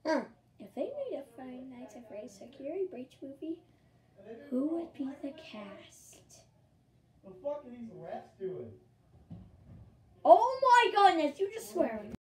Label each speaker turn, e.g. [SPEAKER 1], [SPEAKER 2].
[SPEAKER 1] If they made a Five Nights at Freddy's Security Breach movie, who would be the cast?
[SPEAKER 2] The fuck are these rats doing?
[SPEAKER 1] Oh my goodness, you just swear.